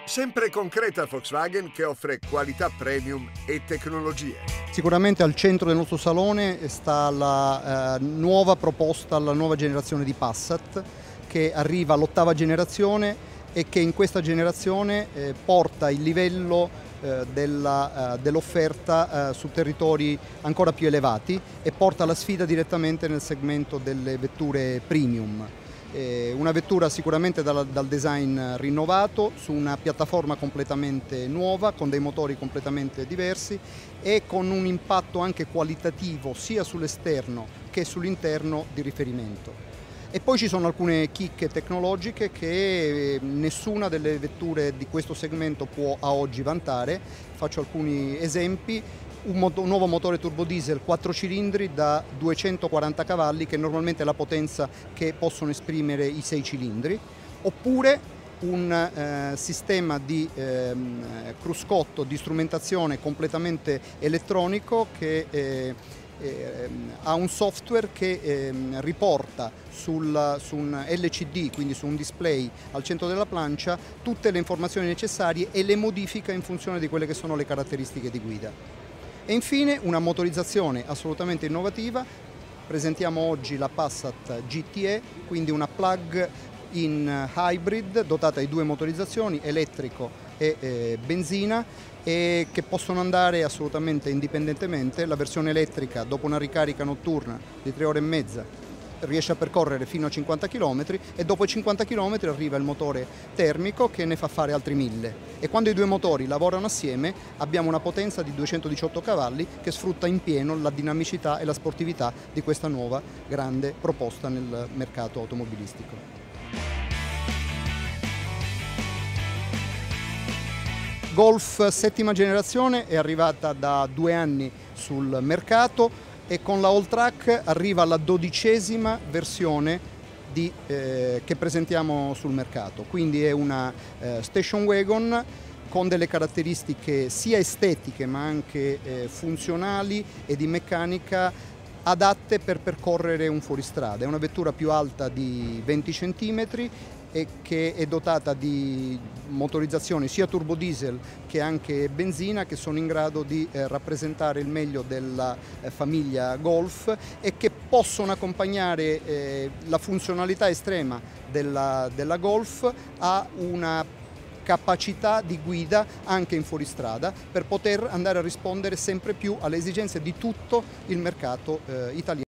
Sempre concreta Volkswagen che offre qualità premium e tecnologie. Sicuramente al centro del nostro salone sta la nuova proposta, la nuova generazione di Passat, che arriva all'8ª generazione e che in questa generazione porta il livello dell'offerta su territori ancora più elevati e porta la sfida direttamente nel segmento delle vetture premium. Una vettura sicuramente dal design rinnovato, su una piattaforma completamente nuova, con dei motori completamente diversi e con un impatto anche qualitativo sia sull'esterno che sull'interno di riferimento. E poi ci sono alcune chicche tecnologiche che nessuna delle vetture di questo segmento può a oggi vantare. Faccio alcuni esempi. Un nuovo motore turbodiesel 4 cilindri da 240 cavalli, che normalmente è la potenza che possono esprimere i 6 cilindri, oppure un sistema di cruscotto di strumentazione completamente elettronico che ha un software che riporta su un LCD, quindi su un display al centro della plancia, tutte le informazioni necessarie e le modifica in funzione di quelle che sono le caratteristiche di guida. E infine una motorizzazione assolutamente innovativa. Presentiamo oggi la Passat GTE, quindi una plug-in hybrid dotata di 2 motorizzazioni, elettrico e benzina, e che possono andare assolutamente indipendentemente. La versione elettrica, dopo una ricarica notturna di 3 ore e mezza, riesce a percorrere fino a 50 km e dopo i 50 km arriva il motore termico che ne fa fare altri 1000, e quando i due motori lavorano assieme abbiamo una potenza di 218 cavalli che sfrutta in pieno la dinamicità e la sportività di questa nuova grande proposta nel mercato automobilistico. Golf 7ª generazione è arrivata da 2 anni sul mercato e con la Alltrack arriva alla 12ª versione che presentiamo sul mercato. Quindi è una station wagon con delle caratteristiche sia estetiche ma anche funzionali e di meccanica adatte per percorrere un fuoristrada. È una vettura più alta di 20 cm e che è dotata di motorizzazioni sia turbodiesel che anche benzina, che sono in grado di rappresentare il meglio della famiglia Golf e che possono accompagnare la funzionalità estrema della Golf a una capacità di guida anche in fuoristrada, per poter andare a rispondere sempre più alle esigenze di tutto il mercato italiano.